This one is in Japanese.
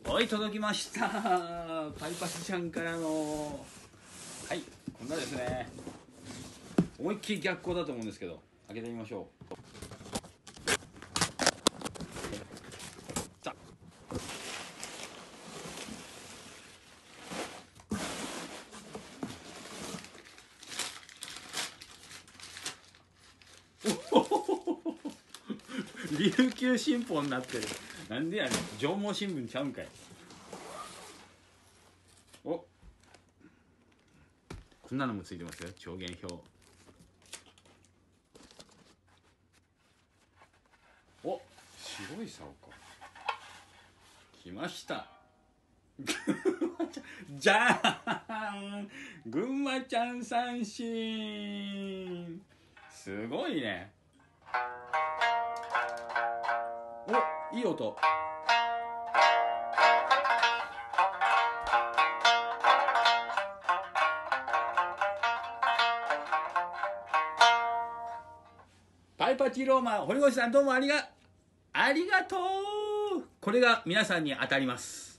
はい、届きました。パイパスちゃんからの、はい、こんなですね。思いっきり逆光だと思うんですけど、開けてみましょう。さ琉球新報になってる。なんでやねん、上毛新聞ちゃうんかい。お、こんなのもついてますよ、調弦表。お、白い竿か。来ました。じゃーん、群馬ちゃん三振。すごいね。お、いい音。パイパチローマン堀越さん、どうもありがとう。これが皆さんに当たります。